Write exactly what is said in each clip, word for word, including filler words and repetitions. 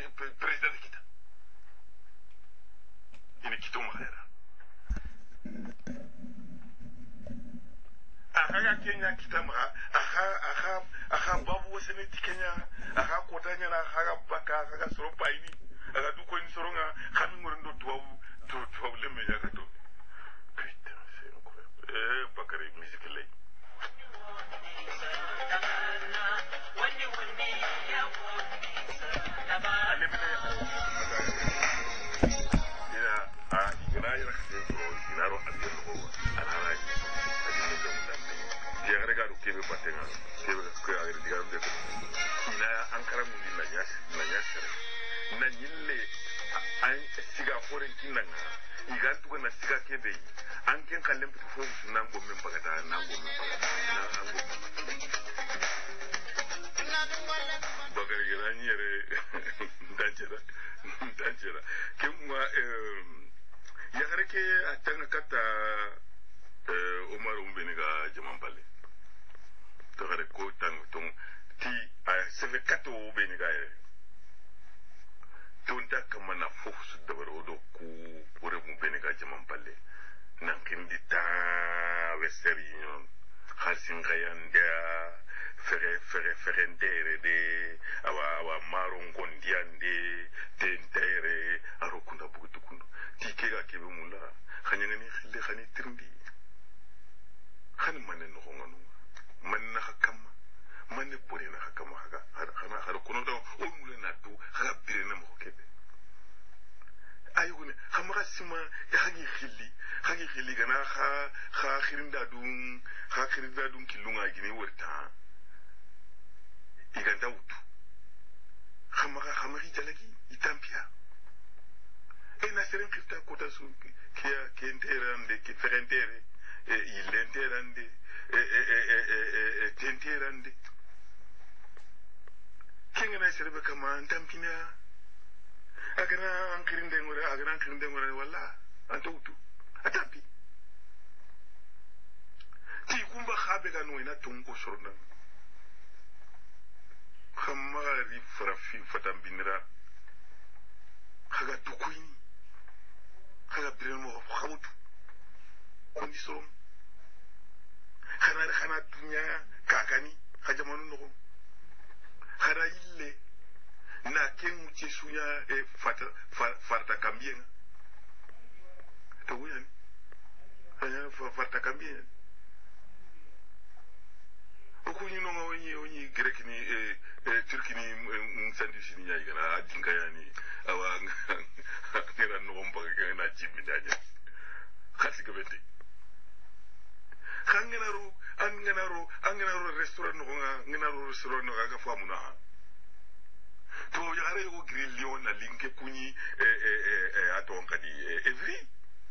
president kita ini kito mahera aha Kenya kita ma aha aha aha babu wasene tikenya aha kotanya na aha baka aha soropa ini aga duko ni soronga kami ngorndo tuwa tu tuwa leme ya gato putain c'est incroyable eh bakari musique lay kebe patenga kebe ko agir digam de ina ankara mun din na nyas na nyasere na nyille an siga foren kinanga igan tu na siga kebe anken kallem tu fo nan go men bagata nan go men bagata na an go bagari gran yere danjera danjera kemwa ya gareke atanga kata Omar Umbeniga Jamampale tore ko tang tong ti a seve kato beni gae tonta kamana fofu da barodo ku ore mu beni ga jamam palle nan kindi ta westerion hasin gayanda fere fere ferendere de awa awa maron gondiande tentere arokunda bugutu kundu ti kega kebe mula khanyanga ni khille khani tirndi khani manen no ngonu man na hakama man ne bore na hakama haga hana har kono da o mule na tu haga bire na mo kebe ayune hamara sima ya hagi khili hagi khili gana kha kha khirinda dun kha khirinda dun kilunga gine werta iganda utu hamara hamari jalagi itampia e na seren krista kota su kia kenterande ki ferentere e ilenterande e e e e e tenterande kinga na serbe kama ntampina agana ankirin dengore agana ankirin dengore wala antautu atapi ti kumba khabe gano ina tungo sorna khamari frafi fatambinira khaga tukuini khaga biremo khamutu kondisom khana khana dunya kakani khajamanu no khara ille na ken uche suya e fata farta kambien to wuyan aya farta kambien okuni no ngoni oni grek ni e turki ni sandwich ni yayi gana adinga yani awa ngera no bomba na jimmi daje khasi gabete kangenaro angenaro angenaro restaurant no ngenaro restaurant no ga famuna to yare yo grill na linke kunyi e e e atonka di every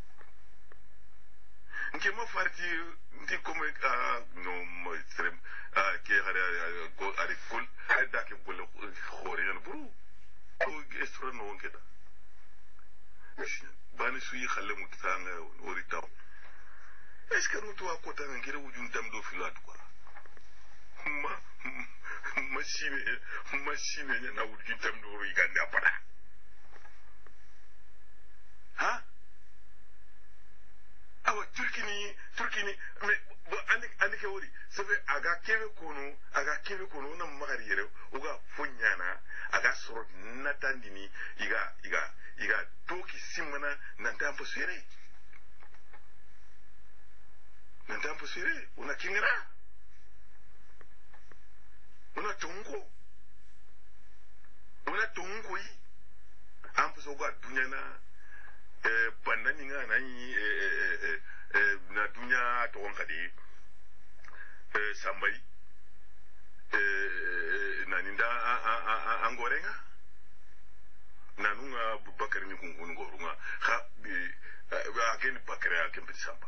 nke ma farti ndi comme ah no mo strem ah ke hare go ari kul da ke bol khore yan buru to restaurant no ngeda bani suyi khalle mutanga ori taw est-ce que nous doit côté ngire wujun tam do filat quoi ma machine machine nya na wujun tam do ro igande apada ha awa turkini turkini mais bo andi andi ke wori c'est vrai aga kebe kono aga kebe kono na magari yere uga fonyana aga soro natandini iga iga iga toki simana nanta posere nanta posere una kingra una tongo una tongo yi ampo so ga dunyana eh banani nga nani eh eh na dunya to onkadi eh sambai eh naninda angorenga nanunga Bubakar ni kungun ngorunga ha bi akeni bakara akempi samba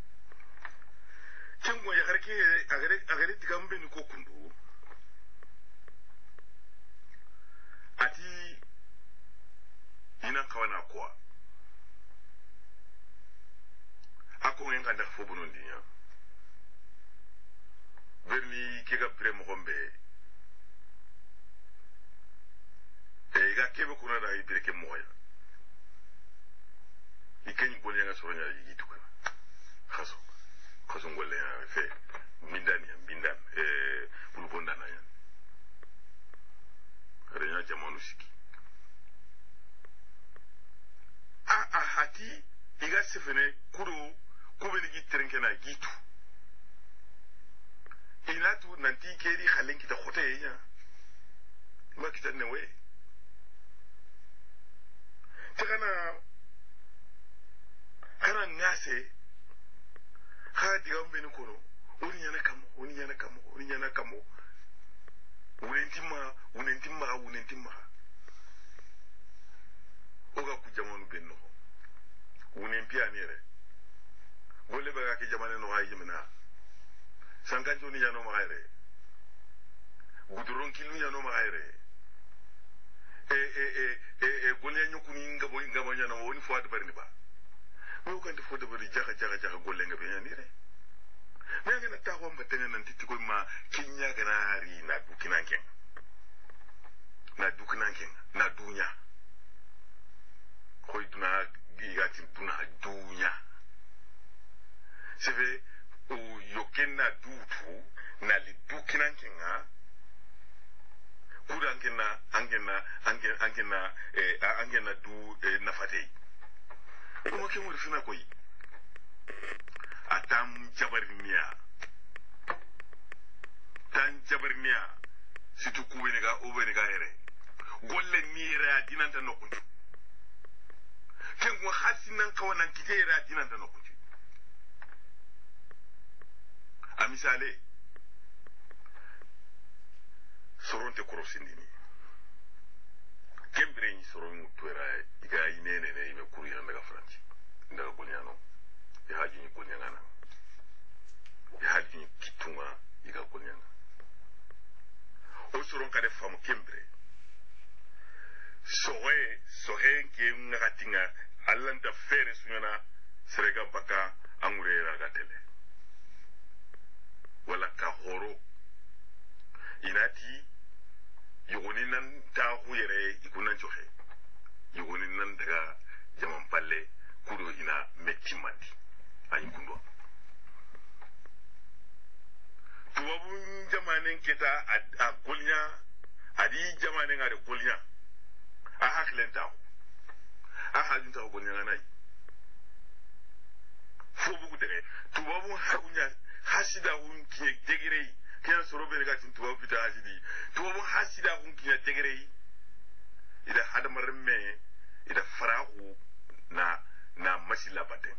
chengo ya gareke agare agare digambe ni kokundu ati ina kawana kwa ako ngenga nda fobuno ndinya berni kega premo gombe e ga kebe kuna da ibire ke moya ikany golle nga soronya yitu kana khaso khaso golle ya fe mindani mindan eh bulu bondana ya renya jamanu siki a a hati iga sefene kuro kubeni gi trenkena gitu inatu nanti keri khalen kita khote ya ma kita newe takana kana ngase ha diga mbeni kono oni yana kamo oni yana kamo oni yana kamo unentima unentima unentima oga ku jamanu benno unempia nere golle baga ke jamane no hayi mina sankanjo ni yano magaire guduron kilu yano magaire e e e e e golle nyukuni ngabo ngabo nyana woni fo ad barni ba mo kan fo de bari jaga jaga jaga golle ngabe nyani re me ngena ta ko mbatene nan titi ko ma kinya gana ri na dukinanken na dukinanken na dunya koy duna gigati duna dunya seve o yokena dutu na li dukinanken ha kuda angena angena angena angena eh angena du eh, nafatei ko ke mo rifina koy atam jabarniya tan jabarniya situ kubeni ga obeni ga here golle nira dinanta nokunju kengo hasinan kawanan kitera dinanta nokunju a misale soronte korosindini kembre ni soron tuera iga inene ne ime kuri na daga franci ndaga golnyano ya haji ni golnyana ya haji ni kitunga iga golnyana o soron kade famu kembre sohe sohe ke ngakatinga allanta fere sunyana serega baka angurera gatele wala ka horo inati yugoni nan ta huyere ikunan joxe yugoni nan daga jaman palle kudo ina mektimati ayi kundo tuwabun jamanen keta a golnya adi jamanen ade golnya a haklen ta a hajin ta golnya nai fo bugu dege tuwabun hakunya hasida hun kiye degirei kiyan sorobe ga tin tuwa fita hasidi tuwa mun hasida kun kiya degere ida hadamar me ida farahu na na masila baten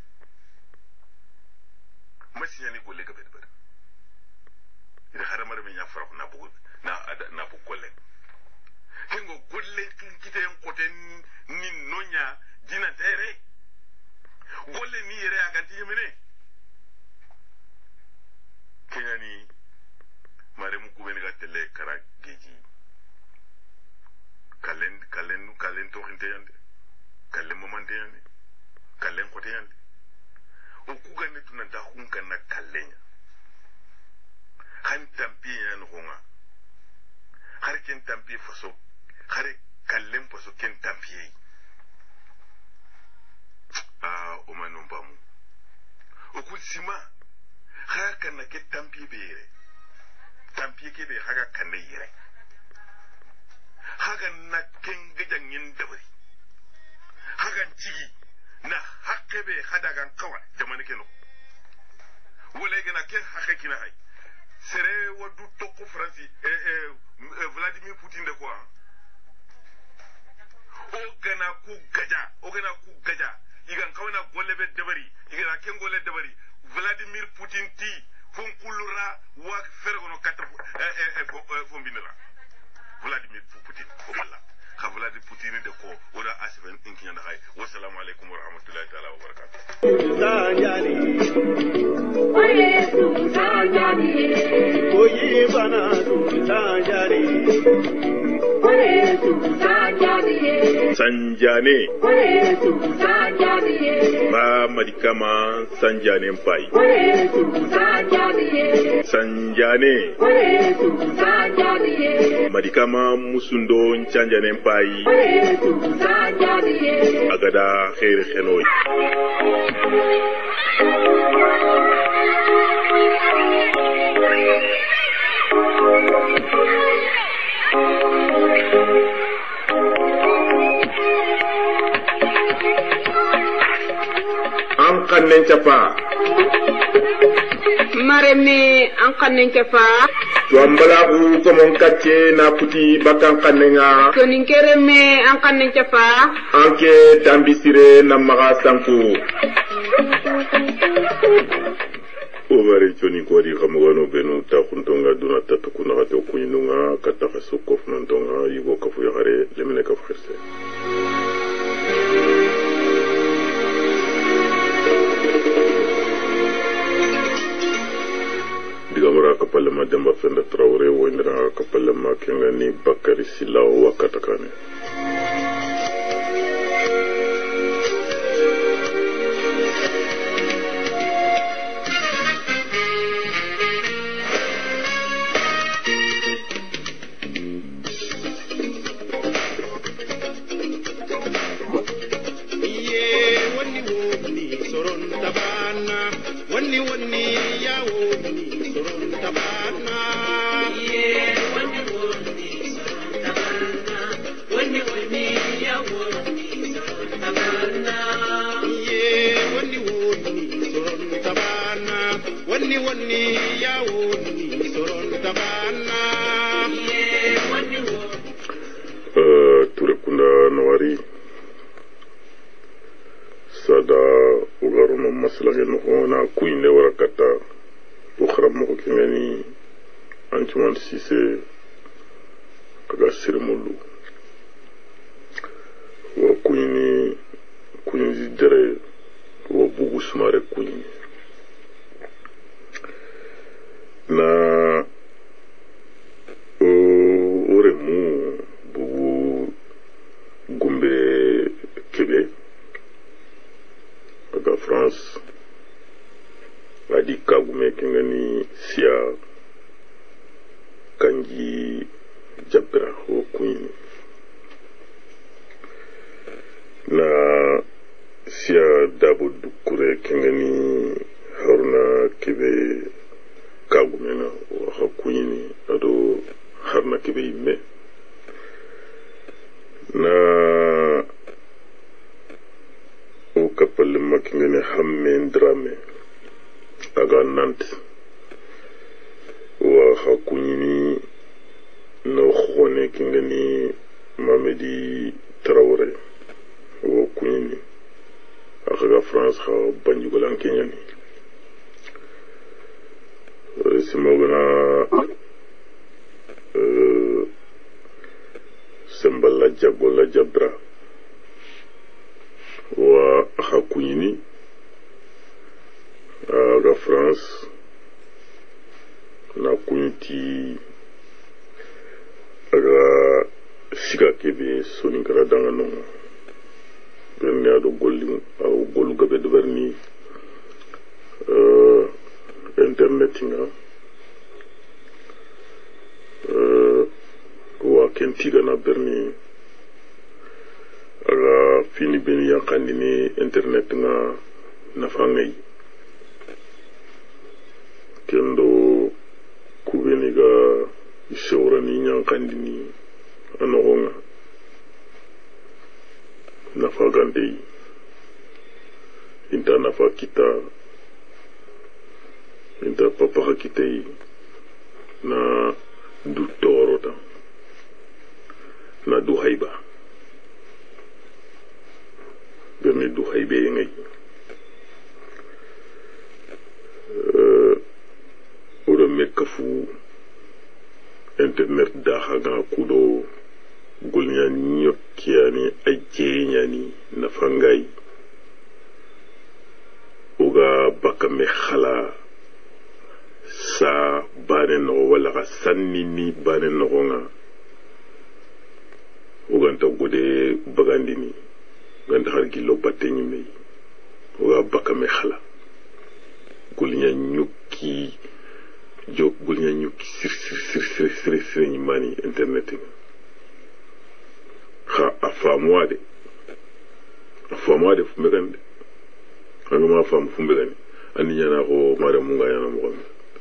masinya ni golle ga bedbar ida hadamar me ya farahu na bugu na na bu golle kengo golle kin kiten koten ni nonya dina tere golle ni yere aga timene kenyani mare mu kubeni ga tele kara geji kalen kalen kalen to hinte yande kalen momante yande kalen kote yande o ku ganne tunan ta hun kan na kalen han tampi yan honga har ken tampi faso har kalen faso ken tampi ah o manon bamu o ku sima ha kan na ke tampi bere tampi ke be haga kanne yire haga na ken gajan yin dabari hagan cigi na hakke be hadagan kawa jamani keno wole gana ken hakke kina hay sere wadu tokko franci eh eh Vladimir Putin de quoi o gana ku gaja o gana ku gaja igan kawana golle be dabari igana ken golle dabari Vladimir Putin ti fon kulura wa fergono quatre eh eh fon binira Vladimir Putin ko wala ka Vladimir Putin de ko oda asiben inkinya da hay wassalamu alaikum wa rahmatullahi ta'ala wa barakatuh zanjani oye tu zanjani oye bana tu zanjani Sanjane ba madikama Sanjane mpai Sanjane madikama musundo Sanjane mpai agada khair khenoy an kannen capa mareme an kannen capa to ambala ku komon kacce na puti bakan kannenga to ninkereme an kannen capa anke tambisire na maga sanku o bari toni ko di xamugano benu ta khuntonga duna tatukuna to kuinunga kata khasuko fnantonga yigo kafu yare lemene kafu khirse digamara kapalama demba fenda Traoré wondra kapalama kengani Bakari Silao wakatakane internet da haga kudo gulnya nyokiani ajenya na fangai uga bakame khala sa bane no wala sanni ni bane no nga bagandini ganda har gillo batte nyime wa bakame khala gulinya nyuki jok gulinya nyuki sir sir sir sir sir sir nyimani internet kha afamwade afamwade fumegande kanga ma fam fumegande ani nyana ko mara munga yana mo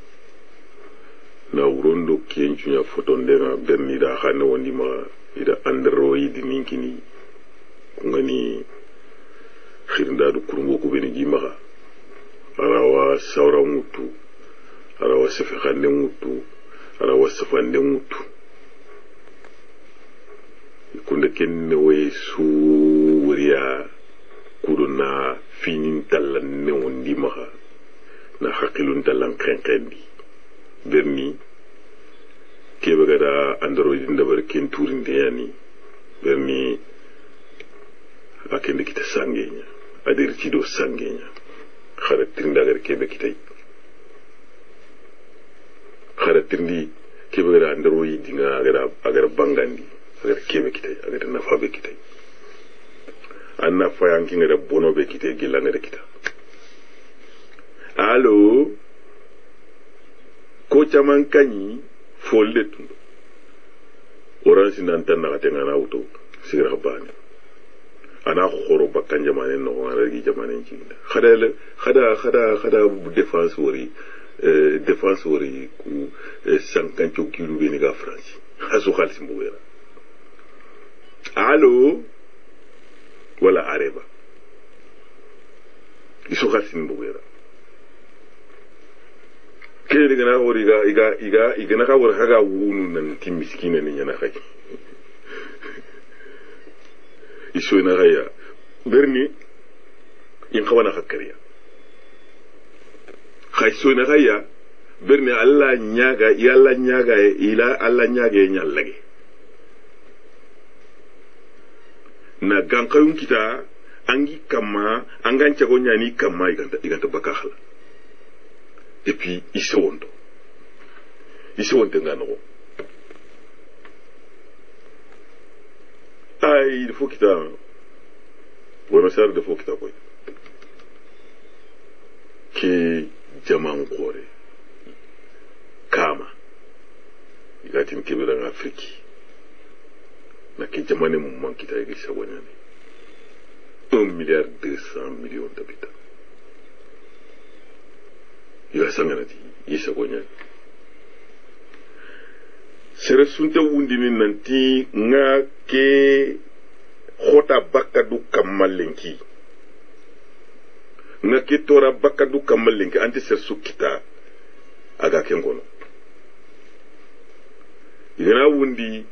na urondo kienchu ya foto ndenga berni da khane wondi ma ida android ninkini kungani khirinda du kurungo ko beni jimaha arawa sawra mutu arawa sefe khande mutu arawa safande mutu kunde kenne way suuriya kuduna finin talan ne wondi maha na hakilun talan krenkendi berni kebe gada android ndabar ken turin de yani berni akende kita sangenya adir cido sangenya khara tindagar kebe kitay khara tindi kebe gada android dinga agara agara bangandi agara kebe kitay agara nafa be kitay anna fayanki ngada bono be kitay gilla ngada kita allo ko caman kanyi folde tundo oransi nan tan na tenga na auto sigra bani ana khoro bakkan jamane no ngara gi jamane ci khada khada khada khada défense wori euh défense wori ku cinquante kilo be ni ga France asu khalsi mbowera allo wala areba isu khalsi mbowera kele gana hori ga iga iga igana ka wor haga wunu nan tim miskina ni nyana kai isu na gaya berni in kawana hakkariya kai so na gaya berni Allah nyaga yalla nyaga ila Allah nyaga nyallage na gankayun kita angi kama angancha go nyani kama iganta iganta bakakhala. Et puis, ils sont. Ils sont dans le ah, il faut qu'il t'a. Bon, mais ça, il faut qu'il t'a. Qui diamant coré. Kama. Il a dit qu'il est en Afrique. Mais qui diamant est mon manque qui t'a écrit ça. Un milliard deux cents millions d'habitants. Il a sanganati isa gonya sere sunte wundini nanti nga ke khota bakadu kamalenki nga ke tora bakadu kamalenki anti ser sukita aga kengono igana wundi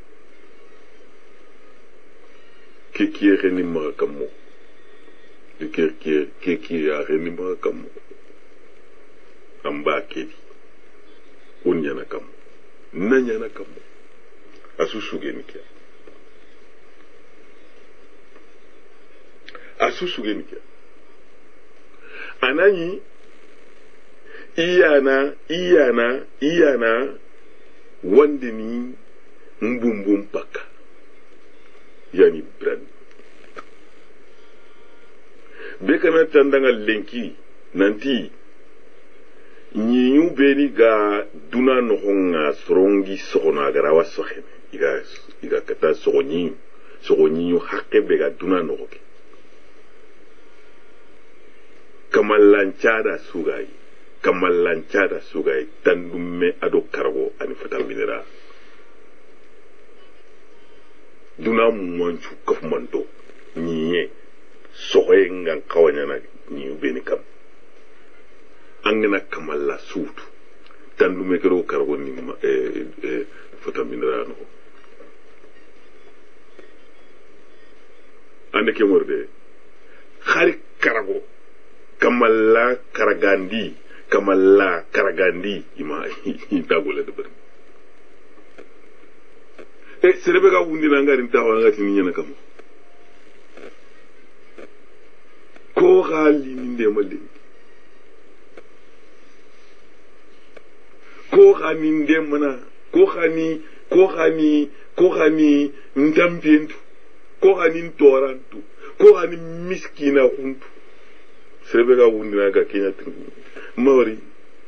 ke kiere ni makamo ke ke ke kiere ni makamo amba kedi unya na kam nanya na kam asusuge nikia asusuge nikia anani iyana iyana iyana wandini mbumbum paka yani brand bekana tandanga lenki nanti nyiyu beni ga duna nohonga sorongi sokona gara wasohene iga iga kata soronyi soronyi yu hakke bega duna nohoke kamalanchada sugai kamalanchada sugai tandumme ado kargo ani fatal minera duna mwanchu kafmanto nyiye sohenga kawanyana nyiyu beni kam angena kamalla suutu tandu mekero kargo ni eh eh fota mindrano ande ke morde khari karago kamalla karagandi kamalla karagandi ima dagole de ber e serebe ga wundi na ngari tawa ngati ni nyana kam ko khali ni ndemali ko khani ndemana ko khani ko khani ko khani ndampentu ko hanin torantu ko hanin miskina huntu serebe ga wundina ga kenya tingu mawari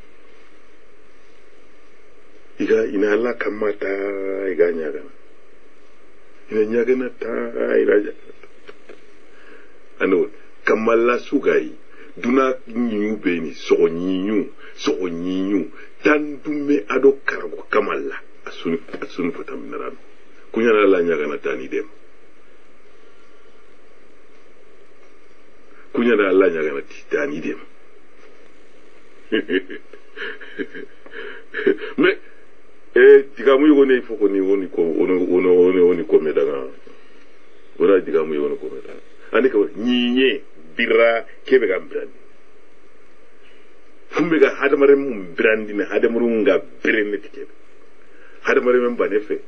iga ina la kamata iga nyagana ina nyagana ta ila ano kamala sugai duna nyu beni so nyu so nyu tandume ado karago kamalla asuni asuni fatam naran kunya la nyagana tani dem kunya la nyagana tani dem mais eh digamu yone il faut qu'on y on ko on on on on ko medanga wala digamu yone ko medanga andi ko nyinye bira kebe ga brandi fumbe ga hadamare mum brandi ne hadamaru nga brenne tikebe hadamare mem banefe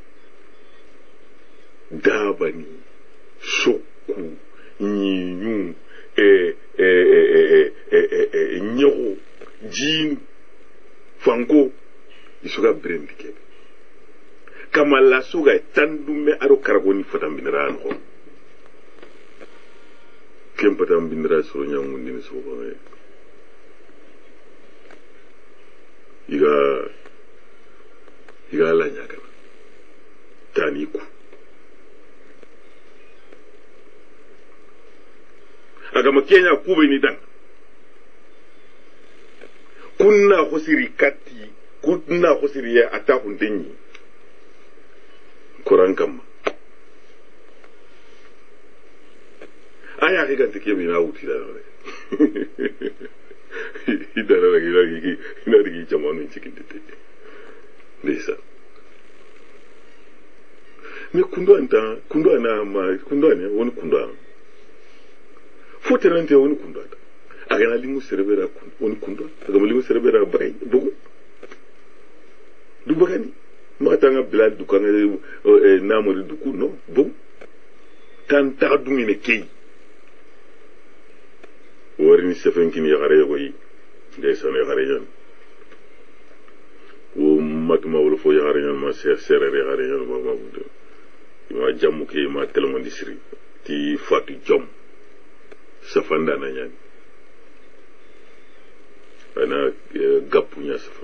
dabani sokku nyinyu e e e e e nyoro jin fango isuga brendi kebe kama la suga tandume aro karagoni fatam binran ko kem fatam binra so nyamundi ni so ko iga iga la nyaka taniku aga makenya kube ni dan kunna khosiri kati kunna khosiri ya atahun dinyi kuran kama aya ke gante ke mina uti da re idara la gira gi ina digi jamanu cikin tete lesa me kundo anta kundo na ma kundo ne woni kundo foterante woni kundo ata agana limu cerebera woni kundo agama limu cerebera bay bugu du bagani matanga blad du kanga e namori du kuno bu tan ta du ngene kay warini sefen kin ya gare goyi ndeysan ya gare yan o matuma wala fo ya gare yan ma ser ser ya gare yan ma ma bu ma jamu ke ma telmo di siri ti fatu jom safanda na yan ana gapu nya safan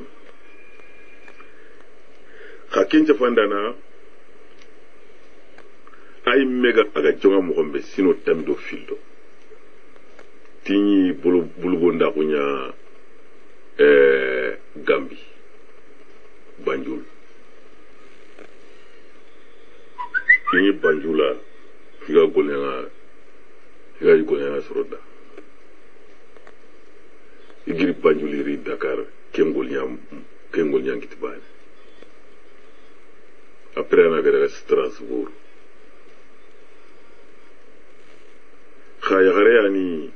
hakin safanda na ay mega aga jonga mo gombe sino tamdo fildo tini bulu bulu nda kunya eh Gambi Banjul tini Banjula figa golena figa golena soroda igiri Banjuli ri Dakar kengol nyam kengol nyam kitibane après on a géré Strasbourg khaya gare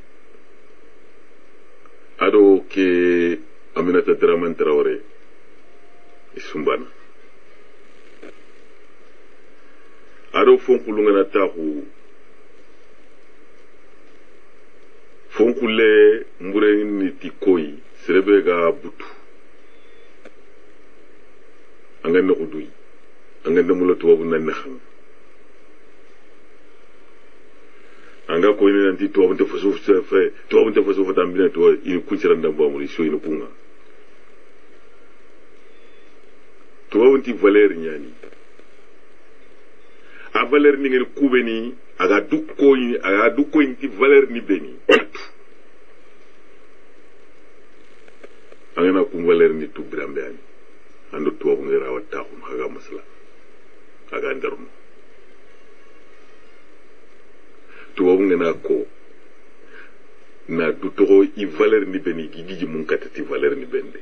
ado ke Aminata Dramane Traoré isumbana ado fonkulu ngana tahu fonkule mbure ni tikoi serebe ga butu angana kudui angana mulatu wabu nanne xam anga ko ni nanti to wonte fosu fe to wonte fosu fa tambine to ini kunchira ndambo amuri so ino kunga to wonti valeur nyani a valeur ni ngel kubeni aga dukko ni aga dukko ni valeur ni beni angana kum valeur ni tu brambe ani ando to ko ngira watta ko haga masala aga ndarno tuwabu ngena ko na dutoro i valeur ni beni gigi mun katati valeur ni bende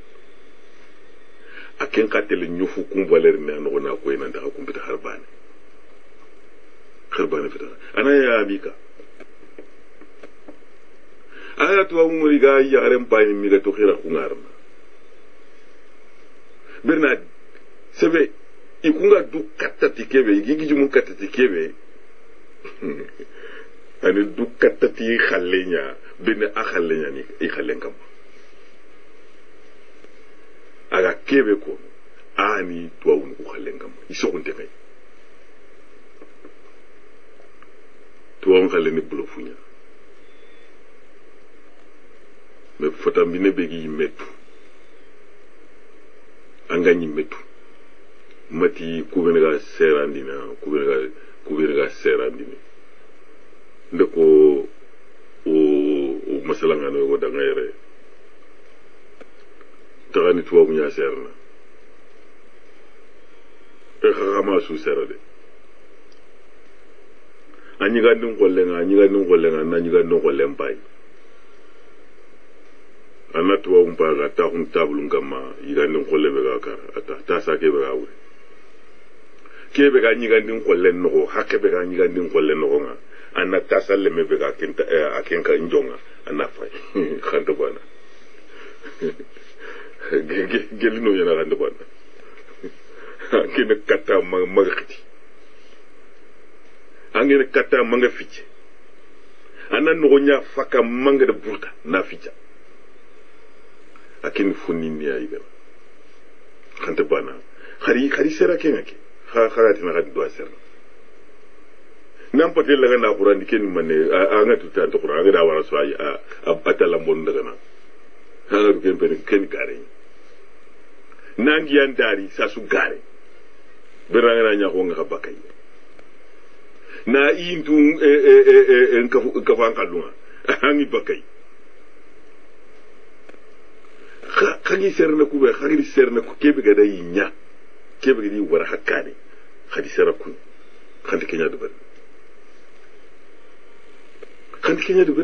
aken katele nyofu kum valeur ni no na ko ina ndaka kumpita harbane harbane fita ana ya abika aya tuwabu muri ga ya rem bani mi ga to khira kungarna bernard sebe ikunga du katati kebe gigi mun katati kebe ani du katati khallenya ben akhallenya ni i khallen kam aga kebe ko ani tuwun ko khallen kam isokunte kay tuwon xale ni bulo funya me fota mbine begi metu anga nyi metu mati kubenega serandina kubenega kubenega serandina ndeko o o masalanga no goda ngere tagani tuwa munya serna e khama su serade anyi ga ndun kollenga anyi ga ndun kollenga na anyi ga ndun kollen bai anatu wa umpa ga ta hun tabulun kama yiga ndun kolle be ga ka ata ta sa ke be ga wuri ke be ga anyi ga ndun kollen no hakke be ga anyi ga ndun kollen no nga anna ta salle me be ga kenta aken ka njonga anna fay khando bana ge ge lino yana khando bana kene kata ma magati angene kata manga fiche ana no nya faka manga de burta na ficha akin funini ya iga khante bana khari khari sera kenake kha kharati na gadi do sera n'importe la na qur'an ken manne anga tuta to qur'an ga da wara so ay atala mon daga na anga ken ben ken gare nangi yandari sa su gare beranga na nya ko nga bakay na intu e e e nkafu nkafu ankalunga hangi bakay kha khagi serna ku be khagi serna ku kebe ga day nya kebe ga di wara hakani khadi seraku khandi kenya do ber khandi kenya do ber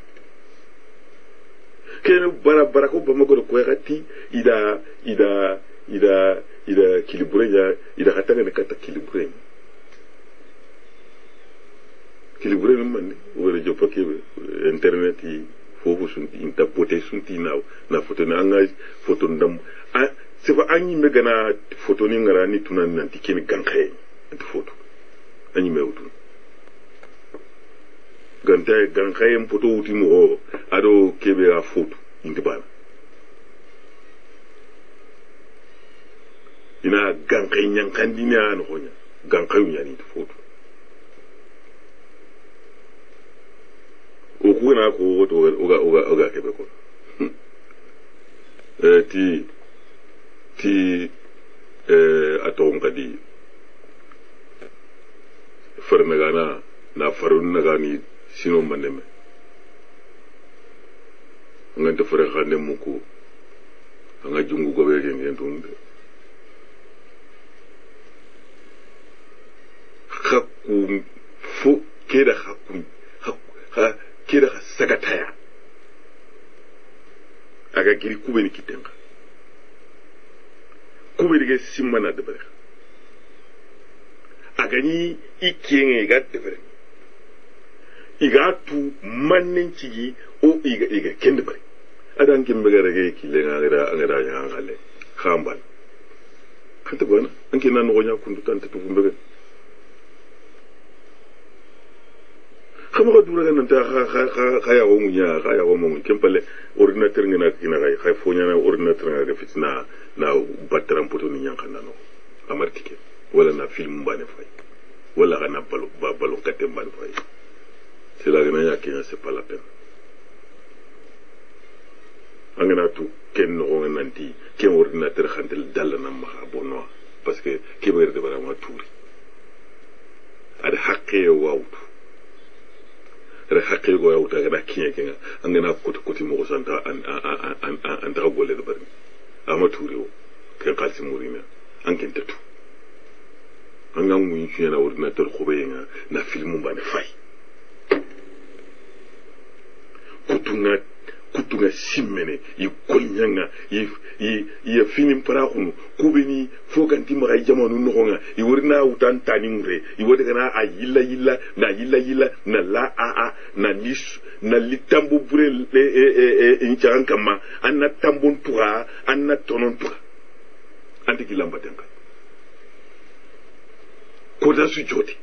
kene bara bara ko bamago ko khati ida ida ida ida kilibrenya ida hatanga ne kata kilibrenya kilibrenya man wala jopa kebe internet yi fofu sun inta pote sun tinaw na foto na anga foto ndam a se ba anyi me gana foto ni ngara ni tunan nan tikini gankay ant foto anyi me wutu gantay gankay en foto wuti mo ado kebe a foto indi bana ina gankay nyankandi ni an honya gankay nyani foto o kuna ko woto oga oga oga kebe ko eh ti ti eh aton kadi farnagana na farun nagani sino maneme ngante fere khande muko anga jungu gobe ngeen tunde hakku fu keda hakku ha kira sagataya aga giri kubeni kitenga kubeni ge simmana de bare aga ni ikenge ga de bare iga tu mannen cigi o iga iga kende bare adan kimbe ga rage kile ngara ngara ngale khambal kanta gona anke nan go nya kundu tante tu fumbe kama dura nan ta khaya go munya khaya go mun kempale ordinateur ngena kina kay khay fonya na ordinateur nga fitna na batram poto ni nyanka nano amartike wala na film mbane fay wala kana balo balo katte mbane fay c'est la gna ya kina c'est pas la peine angana tu ken no nanti ken ordinateur khantel dal na ma bonno parce que keber de bara ma touri ada hakke wawtu re hakke go yawta ga kinya kinga angana koti koti mo santa an an an an ta golle do bari ama turiwo ke kalsi murina anken tatu anga mu yi na ordinateur ko beyenga na filmu bane fay kutuna kutunga simmene yi kolnyanga yi yi yi finim para kunu kubeni foganti ma jamanu no nga yi worina utan tani mure yi wode kana ayilla yilla na yilla yilla na la a a na lis na litambu bure e e e ncharan kama anna tambon tuha anna tonon tuha anti kilamba tenka kota su joti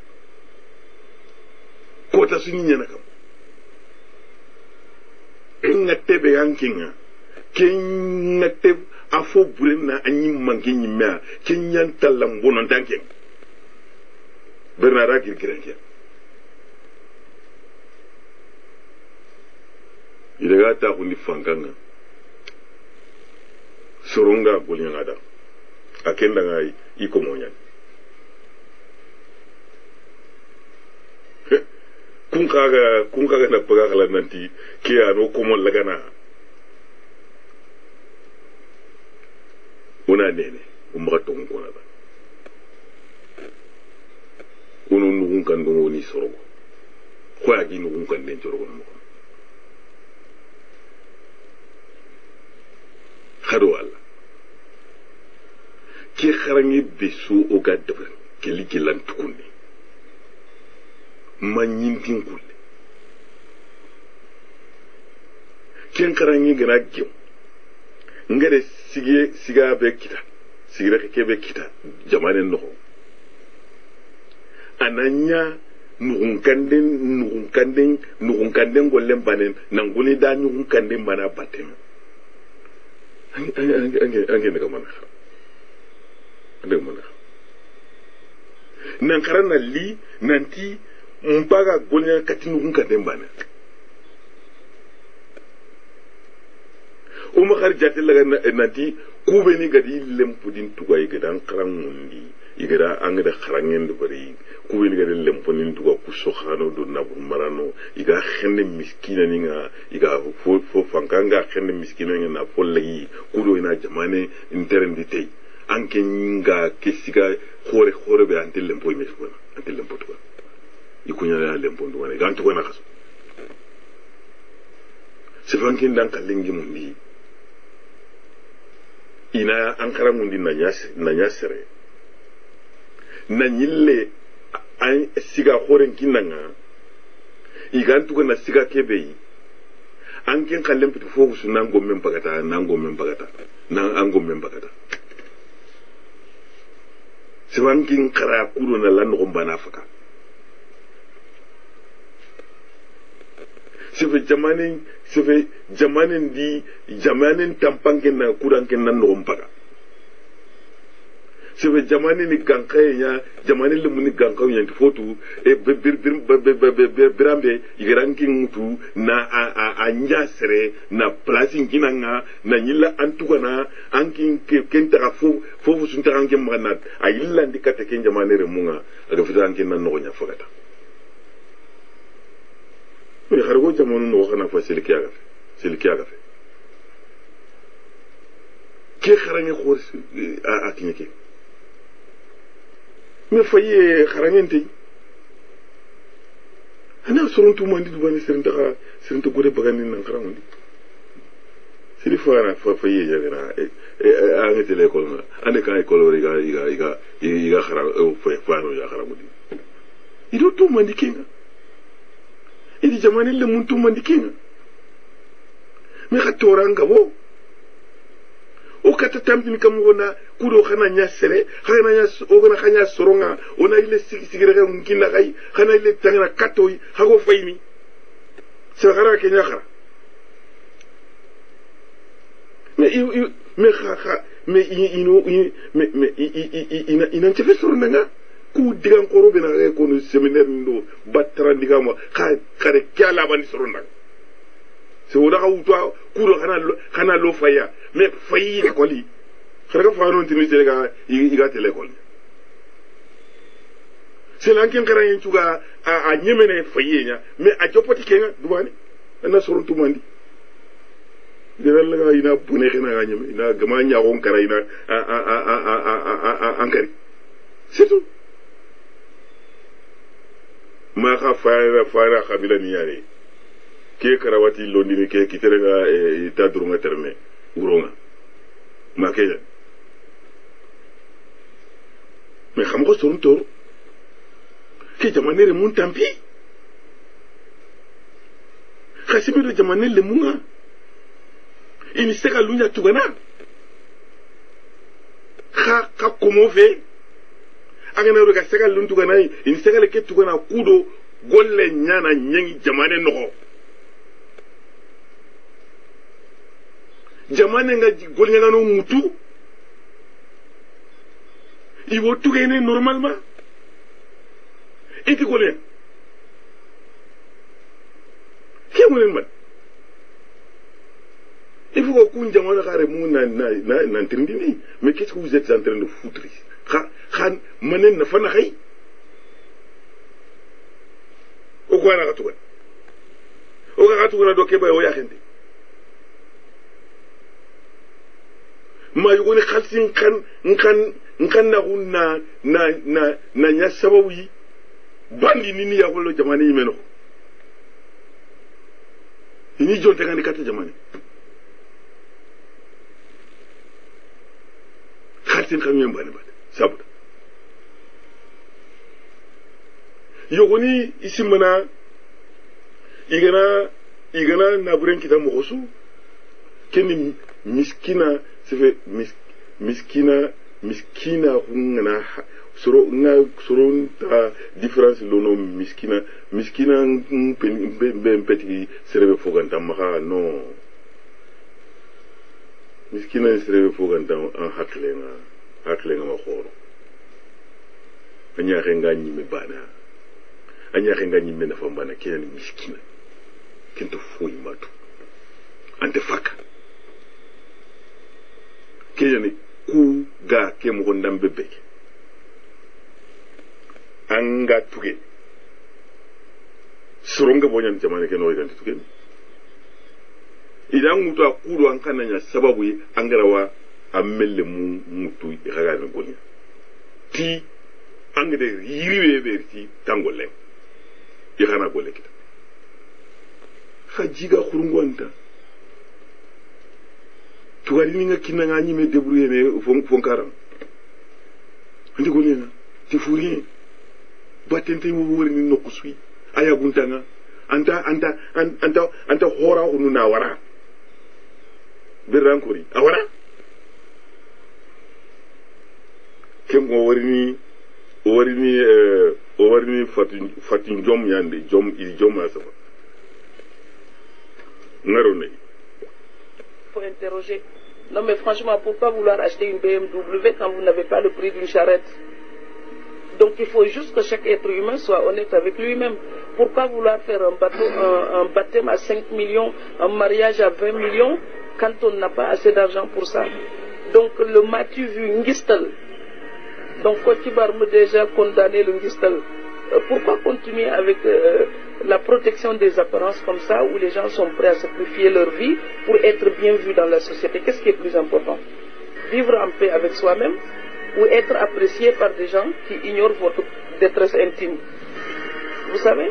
kota su nyana kam nga tebe yankinga kenya teb afo burena anyi mangi nyima kenya talambo non tanken bernara kirkirenke idaga ta kundi fankanga soronga golnya da akenda ngai iko monya kun kaga kun kaga na paga kala nanti ke ano komo lagana una nene umba ton kona ba uno nugun kan dungo ni sorogo ko agi nugun kan den sorogo mo khado alla ke kharangi besu o gadda ke ligilan tukunni manyintin kulle ken kharangi gana gyo ngare sige siga be kita sigira ke be kita jamanen no ananya nugun kanden nugun kanden nugun kanden gollen banen nanguni da nugun kanden bana batem ange ange ange ne kamana ande mana nan karana li nanti mpaga gollen katinu nugun kanden bana o ma khar jatel laga nanti kubeni gadi lempudin tugay gadan karangundi igara angada kharangen do bari kubeni gadi lemponin tuga kusokhano do nabur marano iga khenne miskina ninga iga fo fo fankanga khenne miskina ninga na follagi kudo ina jamane interendite anke ninga kesiga khore khore be antel lempo imesbona antel lempo tuga ikunya ya lempo ndo wana gantu wana kaso sefankin dan kalengi mundi ina ankara mundi na nyasere na nyille an siga horen kinanga igantu kana siga kebe an kin kallem pitu fokus nango men bagata nango men bagata nan ango men bagata siwankin kara kudo na lan ko bana faka sefe jamanin sefe jamanin di jamanin tampangen na kudanken nan no mpaga sefe jamanin ni gankaya jamanin le muni gankaya yanti fotu e bir bir birambe igarankin mutu na a a anya sere na placing kinanga na nyilla antukana ankin kenta fo fo sunta ankin manat ayilla ndikate ken jamanere munga aga fitankin nan no nya fogata mais xargo jamono no waxana fa silki aga silki aga fe ke xarange xor a akine ke mais faye xarangente ana sorontu mandi du bani serenta xa serenta gore bagani nan xarangondi sili fana fa faye jagana a ngete l'école na ande ka école ori ga iga iga iga xara fa fano ya xarangondi ido tu mandi kenga idi jamani le muntu mandikinga me khatoranga bo o kata tampini kamona kudo khana nya sere khana nya o gana khanya soronga ona ile sigi sigire ga ngina kai khana ile tangana katoy hago fayni sagara ke nya khara me me kha kha me ino me me ina ina tefe soronga ku digan koro bena ko no séminaire ndo batara digama kha kare kyala bani soronda se woda ka utwa kuro kana kana lo faya me fayi ko li khara fa non timi se ga iga tele ko se lanken kara yin tuga a nyemene fayi nya me a jopoti kenga dubani na soron tumandi de wala ga ina bune khina ga nyeme ina gama nya gon kara ina a a a a ankari c'est tout ma kha faira faira khabila ni yare ke karawati londini ke kiterega e ta durunga terme uronga ma ke me xam ko sorun tor ke jamanere mun tampi khasibe do jamanele munga ini seka lunya tugana kha ka komo fe agana ro ga seka lun tugana ini seka le ke tugana kudo golle nyana nyengi jamane no jamane nga golle nga no mutu iwo tugene normalement iti golle ke munen man Il faut qu'on jamana kare mu na na na na trindini. Mais qu'est-ce que vous êtes en train de foutre ici? Kha khan manen na fana khay. O ko na katuwa. O ka katuwa na doke ba o ya khende. Ma yugo ni khalsin kan nkan nkan na hunna na na na nya sabawi bandi nini ya ko jamana yimeno. Ini jonte kan dikata jamana. Khalsin kan yem bani bani sabuda. Yogoni isimana igana igana na buren kita mokosu keni miskina sefe mis, miskina miskina hungana soro nga soro ta difference lono miskina miskina ben petit serebe foganta maka no miskina serebe foganta an haklenga haklenga ma khoro anya renga nyime bana anya renga nyime na fambana kenya miskina kento foi matu ante faka kenya ni ku ga ke mo gondam bebe anga tuge suronga bonyan jamane ke no idan tuge idan mutu akudo an kananya sababu angarawa amelle mu mutu iraga na gonya ti angade yiriwe berti tangole irana gole kita khajiga khurungwanta tuwari ninga kinanga nyime debrouiller ne fonkaram andi golena ti furi batente mo wori ni nokusui aya guntanga anta anta anta anta hora hunu na wara birankori awara kem mo wori ni wori ni euh wori ni fatin fatin jom yande jom il jom asafa ngarone. Faut interroger. Non mais franchement, pourquoi vouloir acheter une B M W quand vous n'avez pas le prix d'une charrette? Donc il faut juste que chaque être humain soit honnête avec lui-même. Pourquoi vouloir faire un, bateau, un, un baptême à cinq millions, un mariage à vingt millions, quand on n'a pas assez d'argent pour ça? Donc le m'as-tu vu Ngistal? Donc Kotibar me déjà condamné le Ngistal. Pourquoi continuer avec euh, la protection des apparences comme ça, où les gens sont prêts à sacrifier leur vie pour être bien vus dans la société? Qu'est-ce qui est plus important? Vivre en paix avec soi-même ou être apprécié par des gens qui ignorent votre détresse intime? Vous savez?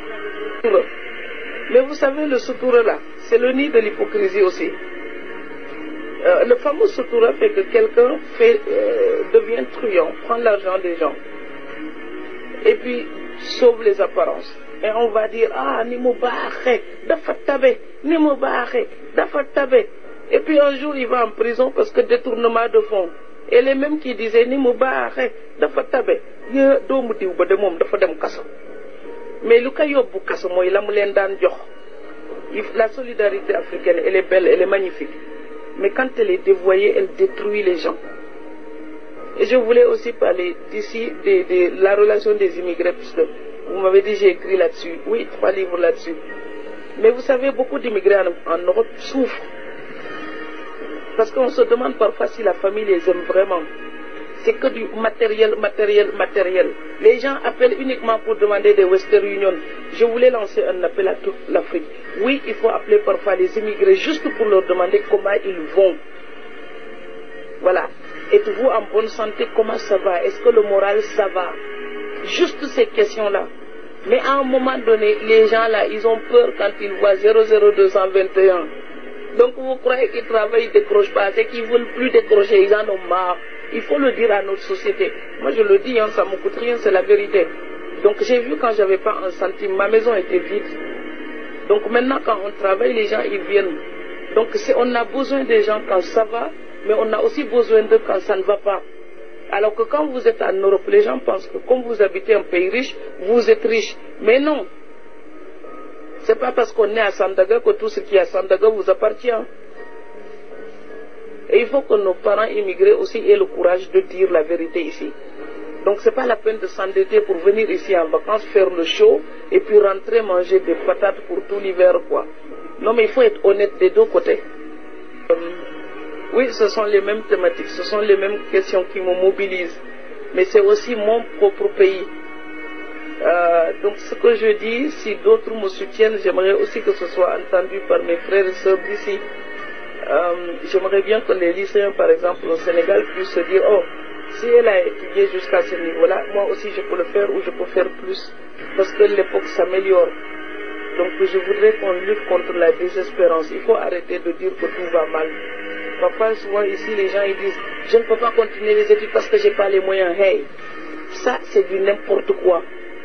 Mais vous savez, le sutura là, c'est le nid de l'hypocrisie aussi. Euh, le fameux sutura fait que quelqu'un fait, euh, devient truand, prend l'argent des gens et puis sauve les apparences. Et on va dire, ah, ni mo baaxe, dafa tabe, ni mo baaxe, dafa tabe. Et puis un jour il va en prison parce que détournement de fonds. Et les mêmes qui disaient, ni mo baaxe, dafa tabe, ye doomu diw ba de mom dafa dem kaso. Mais lu ka yobbu kaso moy lamu len dan jox. La solidarité africaine, elle est belle, elle est magnifique. Mais quand elle est dévoyée, elle détruit les gens. Et je voulais aussi parler d'ici de, de la relation des immigrés, puisque vous m'avez dit j'ai écrit là-dessus. Oui, trois livres là-dessus. Mais vous savez, beaucoup d'immigrés en, en Europe souffrent. Parce qu'on se demande parfois si la famille les aime vraiment. C'est que du matériel, matériel, matériel. Les gens appellent uniquement pour demander des Western Union. Je voulais lancer un appel à toute l'Afrique. Oui, il faut appeler parfois les immigrés juste pour leur demander comment ils vont. Voilà. Êtes-vous en bonne santé? Comment ça va? Est-ce que le moral, ça va? Juste ces questions-là. Mais à un moment donné, les gens là, ils ont peur quand ils voient zéro zéro deux cent vingt et un. Donc vous croyez qu'ils travaillent, ils ne décrochent pas, c'est qu'ils ne veulent plus décrocher, ils en ont marre. Il faut le dire à notre société. Moi je le dis, hein, ça ne me coûte rien, c'est la vérité. Donc j'ai vu quand j'avais pas un centime, ma maison était vide. Donc maintenant quand on travaille, les gens ils viennent. Donc on a besoin des gens quand ça va, mais on a aussi besoin d'eux quand ça ne va pas. Alors que quand vous êtes en Europe, les gens pensent que comme vous habitez un pays riche, vous êtes riche. Mais non. C'est pas parce qu'on est à Sandaga que tout ce qui est à Sandaga vous appartient. Et il faut que nos parents immigrés aussi aient le courage de dire la vérité ici. Donc c'est pas la peine de s'endetter pour venir ici en vacances, faire le show et puis rentrer manger des patates pour tout l'hiver quoi. Non mais il faut être honnête des deux côtés. Oui, ce sont les mêmes thématiques, ce sont les mêmes questions qui me mobilisent. Mais c'est aussi mon propre pays. Euh, donc ce que je dis, si d'autres me soutiennent, j'aimerais aussi que ce soit entendu par mes frères et sœurs d'ici. Euh, j'aimerais bien que les lycéens, par exemple, au Sénégal, puissent se dire, oh, si elle a étudié jusqu'à ce niveau-là, moi aussi je peux le faire ou je peux faire plus. Parce que l'époque s'améliore. Donc je voudrais qu'on lutte contre la désespérance. Il faut arrêter de dire que tout va mal. Parfois, souvent ici, les gens ils disent, je ne peux pas continuer les études parce que je n'ai pas les moyens. Hey, ça c'est du n'importe quoi.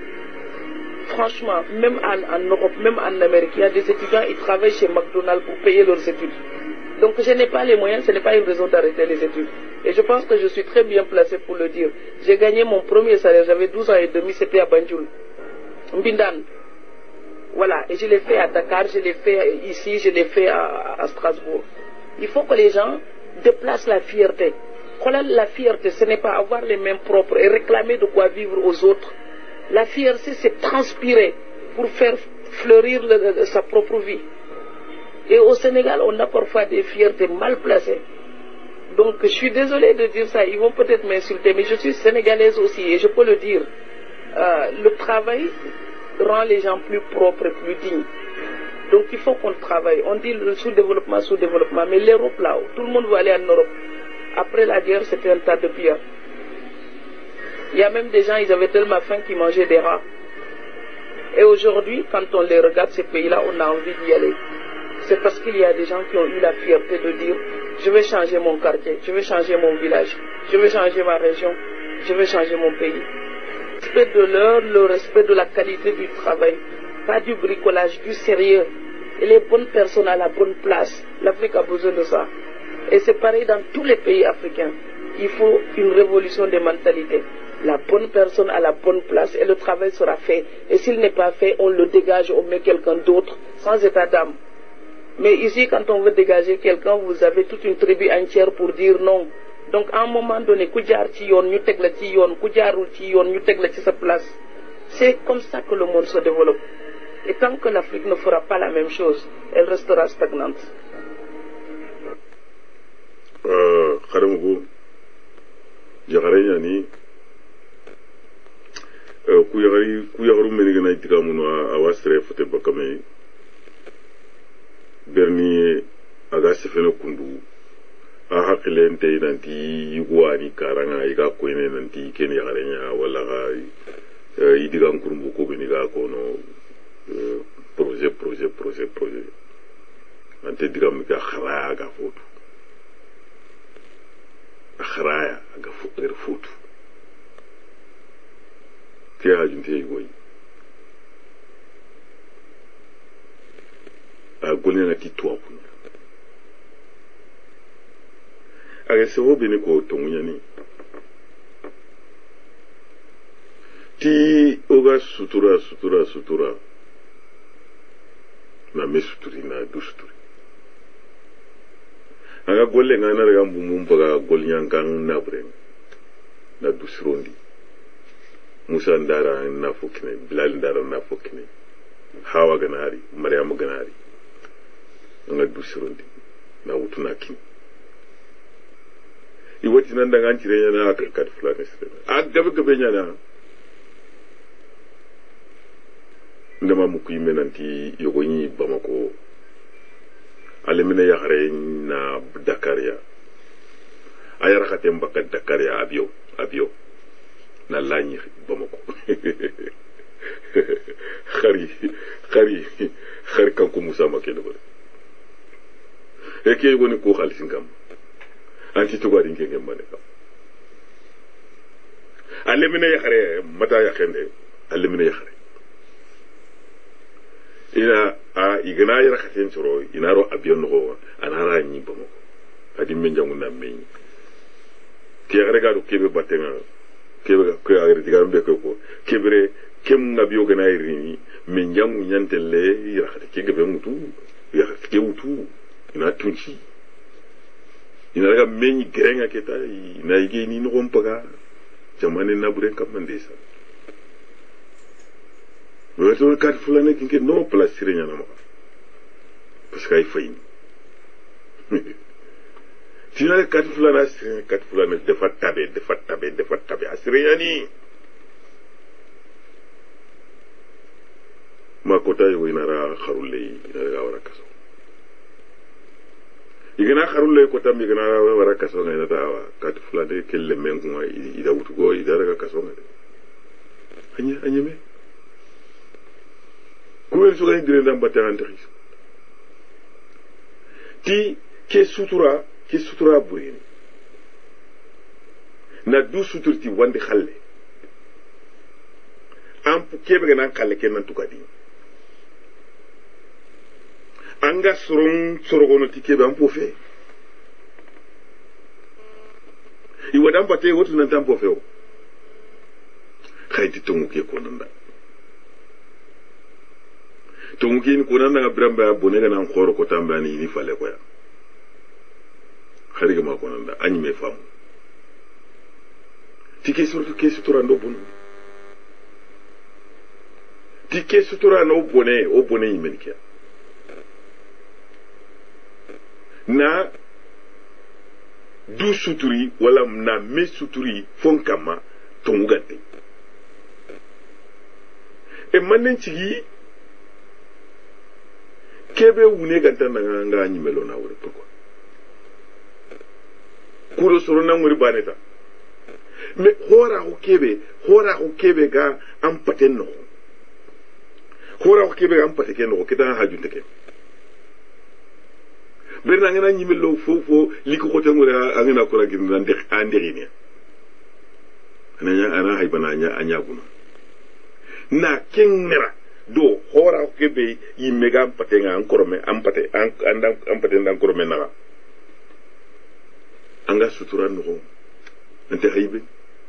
Franchement, même en, en Europe, même en Amérique, il y a des étudiants, ils travaillent chez McDonald's pour payer leurs études. Donc je n'ai pas les moyens, ce n'est pas une raison d'arrêter les études. Et je pense que je suis très bien placé pour le dire. J'ai gagné mon premier salaire, j'avais douze ans et demi, c'était à Banjul, Mbindan. Voilà, et je l'ai fait à Dakar, je l'ai fait ici, je l'ai fait à, à Strasbourg. Il faut que les gens déplacent la fierté. La fierté, ce n'est pas avoir les mains propres et réclamer de quoi vivre aux autres. La fierté, c'est transpirer pour faire fleurir le, le, sa propre vie. Et au Sénégal, on a parfois des fiertés mal placées. Donc, je suis désolée de dire ça, ils vont peut-être m'insulter, mais je suis sénégalaise aussi et je peux le dire. Euh, le travail rend les gens plus propres et plus dignes. Donc, il faut qu'on travaille. On dit le sous-développement, sous-développement, mais l'Europe là, tout le monde veut aller en Europe. Après la guerre, c'était un tas de pierres. Il y a même des gens, ils avaient tellement faim qu'ils mangeaient des rats. Et aujourd'hui, quand on les regarde, ces pays-là, on a envie d'y aller. C'est parce qu'il y a des gens qui ont eu la fierté de dire, je vais changer mon quartier, je vais changer mon village, je vais changer ma région, je vais changer mon pays. Le respect de l'heure, le respect de la qualité du travail, pas du bricolage, du sérieux. Et les bonnes personnes à la bonne place. L'Afrique a besoin de ça. Et c'est pareil dans tous les pays africains. Il faut une révolution des mentalités. La bonne personne à la bonne place et le travail sera fait. Et s'il n'est pas fait, on le dégage, on met quelqu'un d'autre, sans état d'âme. Mais ici, quand on veut dégager quelqu'un, vous avez toute une tribu entière pour dire non. Donc, à un moment donné, sa place. C'est comme ça que le monde se développe. Et tant que l'Afrique ne fera pas la même chose, elle restera stagnante. Kharamugo, Yagarayani, Kuyagari, Kuyagaru Menigana Tiramuno, Awastre, Fotebakame, Berni, Agasifeno Kundu, Ahakilente, Nanti, Yuguani, Karanga, Iga Queen, Nanti, Kenya Garanya, Walaga, Idigan Kurumbuko, Beniga Kono, projet, projet, projet, projet. Ante Digamika Haraga Foto. Akhraya aga fuqir futu ke hajunte goyi a golne na titwa kunya aga sebo bene ko tongunya ni ti oga sutura sutura sutura na mesuturi na dusturi aga golle ngana daga mbumum baga golnyan kan nabre na dusrondi Musa ndara na fokine Bilal ndara na fokine Hawa ganari Maryam ganari nga dusrondi na wutuna kin iwati nan daga antire yana aka kat fulani sire a gabe gabe nyana ndama muku yimenanti yogonyi Bamako alemina yakhare na Dakar ya ayar khatem baka Dakar ya abio abio na lañi Bamako khari khari khari kanko Musa makene ko e ke goni ko khalsingam anti to gadi ngenge mane kam alemina yakhare mata yakhende alemina yakhare ina a igana yara khaten choro inaro abion go anara nyi Bamako adi menjangu na menyi ti yagare ga do kebe batenga kebe ko yagare diga mbe ko ko kebre kem na biyo gana irini menjangu nyantelle yara khate kebe mutu yara khate mutu ina tunchi ina ga menyi grenga keta ina ige ni no mpaga jamane na bure kamandesa mais le cas de fulane qui n'est non placé rien à moi parce qu'il faut tina kat fulana sire kat fulana defa tabe defa tabe defa tabe asire yani ma kota yo inara kharulle inara wara kaso igana kharulle kota mi igana wara kaso ngana tawa kat fulana kelle mengu ida wutugo ida raga kaso ngade anya anya me kuwen so gani dire ndam batte ande xis ti ke sutura ke sutura burini na du suturti wande khalle am pu kebe gana khalle kenan tukadi anga soron sorogono ti kebe am po fe i wadam batte wotu nan tam po fe o khayti tongu ke konanda tongu ke ni konanda nga bramba bonega nan khoro ko tambani ni fale ko ya khariga ma konanda anyi me famu tike surtu ke sutura ndo bunu tike sutura no bone o bone yimenkia na du suturi wala na me suturi fonkama tongu gante e manen chigi kebe wune ganta na nga nyimelo na wure pourquoi kuro soro na nguri baneta me hora ho kebe hora ho kebe ga am paten no hora ho kebe ga am pateke no kita hajunte ke berna ngana nyimelo fofo liko ko tangura angina ko ragin nan de anderine ananya ana haibana anya anya guna na kengera do hora ho kebe yimega am patenga ankoro me am pate an am paten dan koro me na anga sutura no ante haibe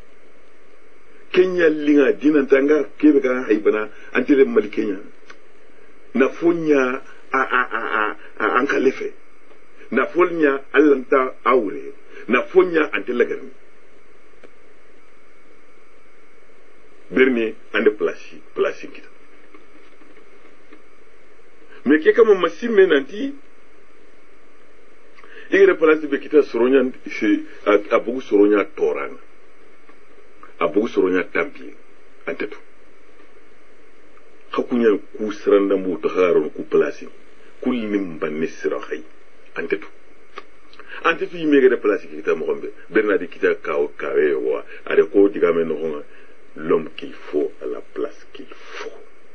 kenya linga dinan tanga kebe ga haibana antele mali kenya na fonya a a a a an kalefe na fonya allanta aure na fonya antele garni berni ande plasi plasi kita me ke kama masimme nanti igere plasi be kita soronya si abugu soronya torana abugu soronya tampi antetu hakunya ku siranda mu to haron ku plasi kullim banni sirahay antetu antetu yimege de plasi kita mo gombe bernadi kita kaw kawe wa ade ko digame no honga l'homme qu'il faut à la place qu'il faut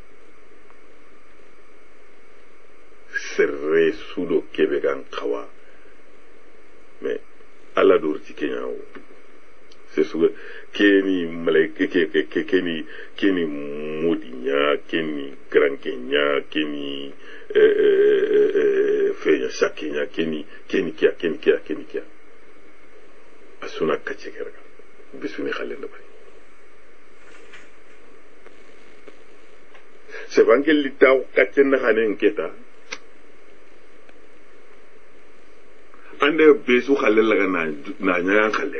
serre sudo kebegan kawa mais ala dor ci kenya o c'est sûr keni malaike ke ke ke keni keni modinya keni grand kenya keni euh euh fenya sakenya keni keni kia keni kia keni kia asuna kachekera bisuni khale ndabari c'est vrai que l'État kachena hanen keta ande besu khale laga na na nya khale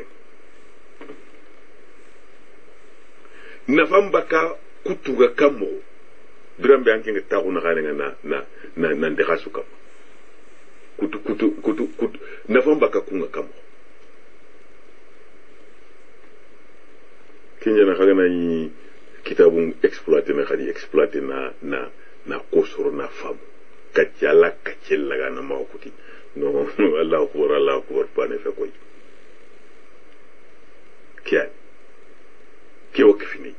nafam baka kutuga kamo birambe anke ngata kuna hanen na na na na ndekasu kamo kutu kutu kutu kutu nafam baka kunga kamo kenya na khale na yi kitabu exploité na khadi exploité na na na kosoro na fam kachala kachella ga na makuti no Allah akbar Allah akbar pane fe koy kya ke wakfini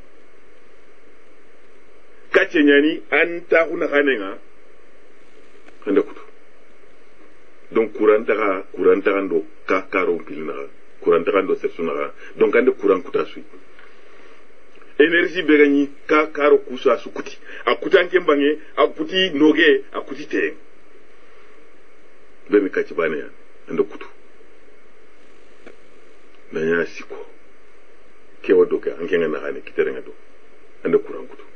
kache nyani anta kuna kanenga anda kutu donc courant ta courant ta ndo ka karo pilina courant ta ndo sepsuna donc ande courant kutasui énergie begani ka karo kusa sukuti akutanke mbange akuti noge akuti te bemi kachi bane ya ndo kutu nanya siko kewa doka ankenga na hane kiterenga do ndo kuran kutu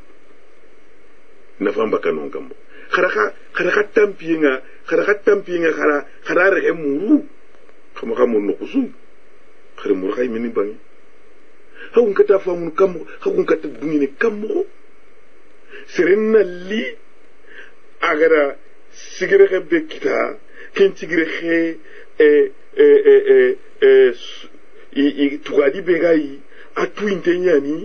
nafamba kanon gambo kharaka kharaka tampinga kharaka tampinga khara khara re muru khama khamu no kusu khare muru khay mini bangi hakun kata famun kammo hakun kata dungine kammo serenna li agara sigire be kita ken tigre xe e e e e i i tugadi begai atu intenyani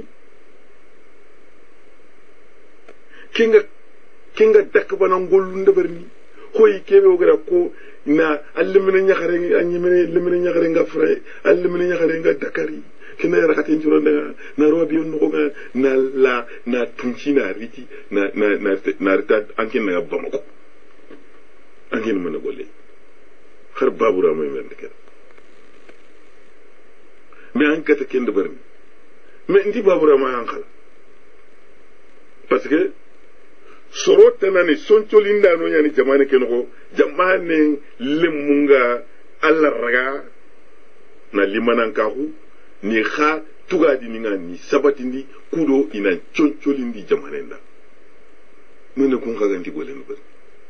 kenga kenga dakbana ngollu ndabarni hoy kebe ogara ko na allimene ñaxare anyimene limene ñaxare nga fray allimene ñaxare nga dakari kina yara katin juro na na robi on ko na la na tunci na riti na na na na rita ankin na bamako ankin mëna golé xar babura moy mel nek mais an kata ken de barni mais ndi babura ma an xal parce que sorota nani soncolinda no ñani jamane ken ko jamane lemunga alla raga na limanan kahu ni kha tugadi ni ngani sabatindi kudo ina choncolindi jamane nda mena kun kaga ndi golen bar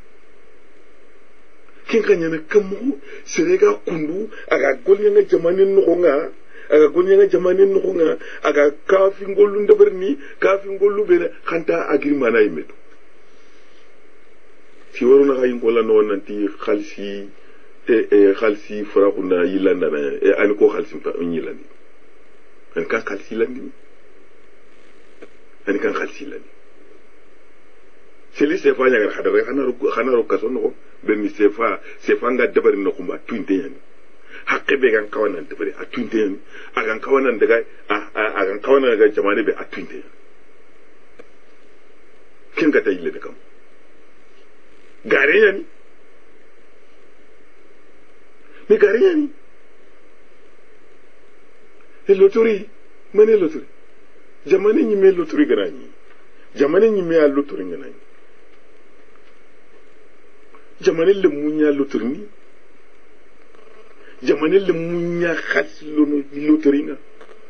kin kanyana kamu serega kundu aga golnya jamane no nga aga golnya jamane no nga aga kafi ngollu ndabarni kafi ngollu be khanta agrimana yimetu si waruna hay ngola no nanti khalsi e e khalsi faraquna yilanda na e an ko khalsi ta yilandi an kan khalsi landi an kan khalsi landi seli sefa nya gar khadare khanaru khanaru kaso no ben sefa sefa nga dabari no kuma tuinte yani hakke be gan kawanan dabari a tuinte yani agan kawanan daga agan kawanan daga jamane be a tuinte yani kin ga tayile be kam gare yani mais gare yani e lotori mane lotori jamane ñi me lotori ganani jamane ñi me a lotori ganani jamane le munya lotori ni jamane le munya khas lono lotori nga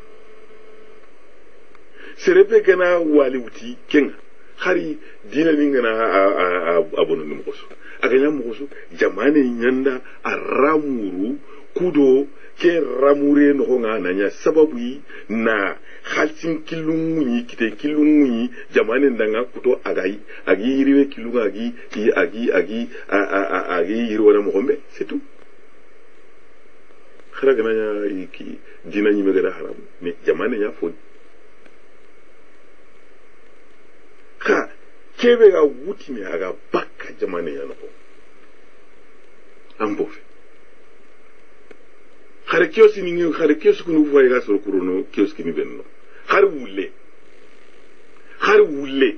serebe gana wali wuti kenga hari dina ningana abono numukoso aganya mukoso jamane nyanda aramuru kudo ke ramure no nga nanya sababu yi na khalsin kilunyi kite kilunyi jamane ndanga kuto agai agi yiriwe kilunga agi agi agi agi yirwana mo gombe c'est tout khara gana iki dina nyi megada haram mais jamane nya fo ka kebe ga wuti me aga bakka jamane ya nako ambofe khare kiosi ni khare kiosi kunu fuwa ga soro kurono kioski ni benno khare wulle khare wulle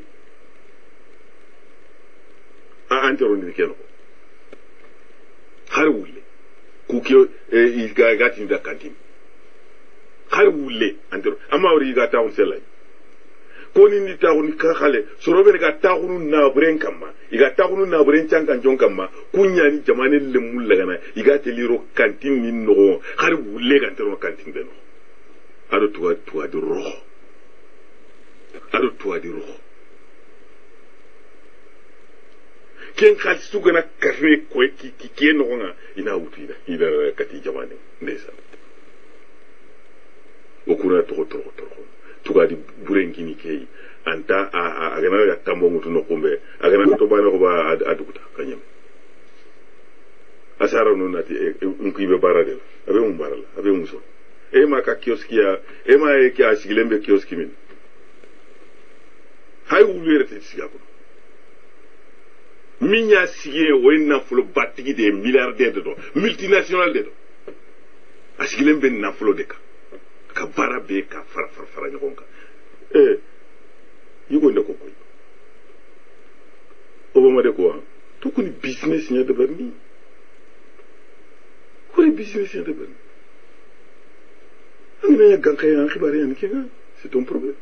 a antero ni keno khare wulle ku kio e ga gati da kantin khare wulle antero amma wori ga taun selay koni ni taxuni ka xale sorobe ga taxunu na buren kamma iga taxunu na buren cankan jon kamma kunyani jamane lemul lagana iga teliro kantin ni no har bulle ga tero kantin beno ado tuwa tuwa di roho ado tuwa di roho ken xal su gana kafe ko ki ki ken no nga ina wutu ina ina kati jamane ndesa okuna to to to tugadi burengini kei anta a a gana ga tambo mutu no kumbe agana to bana ko ba adukuta kanyem asara no nati unki be barade abe um barala abe um so e ma ka kioski ya e ma e ki asigilembe kioski min hay wulere te sigako minya sigire wenna fulo batigi de milliardaire de do multinational de do asigilembe na fulo de ka ka bara be ka fara fara fara nyokonka eh yugo ndeko koy obama de ko to ko ni business nya de berni ko ni business nya de berni ngina ya ganka ya xibare ya nkenga c'est ton problème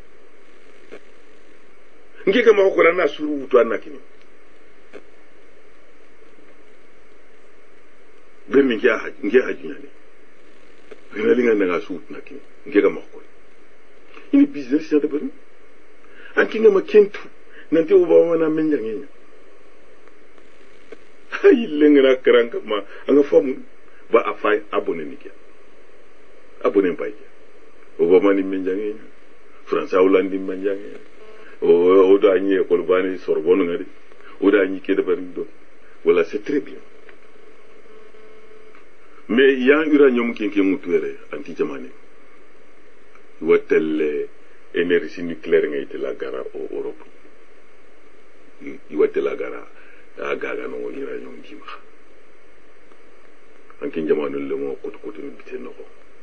ngeka ma ko rana suru wuto anakini berni ngia ha ngia ha junyani ngina linga nga su nakini ngega makko ini business ya tabaru anki nga makentu nanti uba wana menjangenya hay lengra kranka ma anga famu ba afai abone nikia abone mpai uba mani menjangenya fransa ulandi menjangenya o o da nyi ko bani sorbonne ngadi o da nyi ke de bari do wala c'est très bien mais ya uranium ken ken mutuere anti jamane watel énergie nucléaire ngay te la gara au Europe i watel la gara a gaga no uranium dima anki jamane le mo koto koto ni bité noko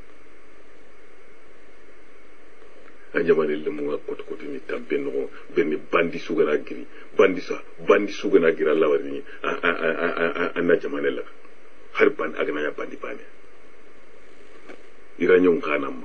a jamane le mo koto koto ni tampe noko benni bandi sugana giri bandi sa bandi sugana gira la wari a a a a na jamane la har ban agna ya bandi bane iranium kanam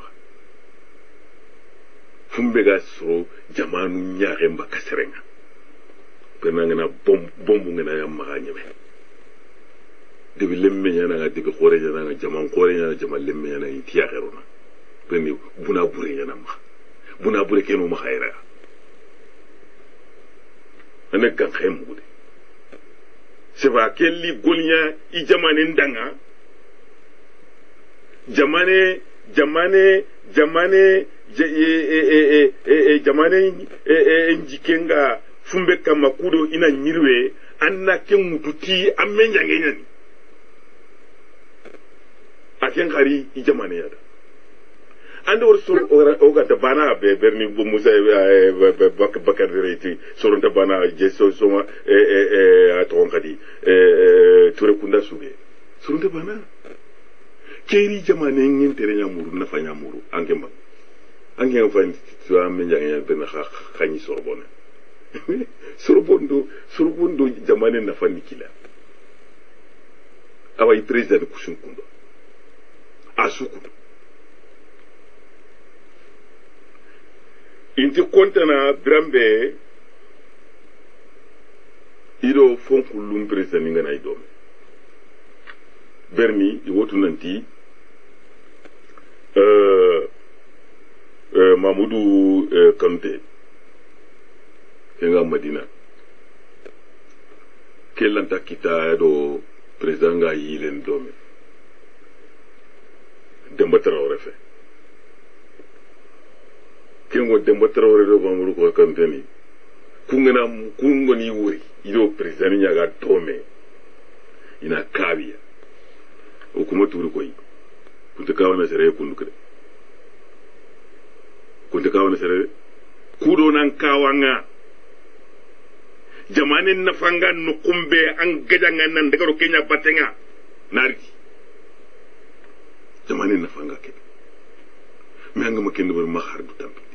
fumbe ga so jamanu nyaare mba kaserenga pena ngana bom bombu ngana ya ma nyebe debi lemme nyana nga debi khore nyana nga jaman khore nyana jaman lemme nyana intiya kheruna peni buna bure nyana ma buna bure kenu ma khaira ane gan khem gude seba kelli golnya i jamane ndanga jamane jamane jamane je e e e e jamane e njikenga fumbe kama kudo ina nyirwe anna ken mututi amenja ngenyani aken khari i jamane yada ande wor sur oga da bana be berni bu musa bak bakar reti soron da bana je so soma e e e aton khadi e ture kunda suge soron da bana keri jamane ngin tere nyamuru na fa nyamuru angema angema fa tu amenja ngenya ben kha khani sorbona sorbondo sorbondo jamane na fa nikila awa i president kusun kundo asukundo inti kontana Drambe ido fonkulum president ngana idome berni i wotu nanti euh euh Mamadou euh, Kanté kenga Madina kelanta kita do president nga yilen dome Demba Traoré fe kengo Demba Traoré do Mamadou ko Kanté ni kungana kungoni wuri ido president nyaga dome ina kabiya o kuma turu koyi kunta kawana sere kundu kede kunta kawana sere kudo nan kawanga jamanin na fanga no kumbe an gajanga nan daga ro Kenya batenga nari jamanin na fanga ke me anga ma kendu ma har du tambi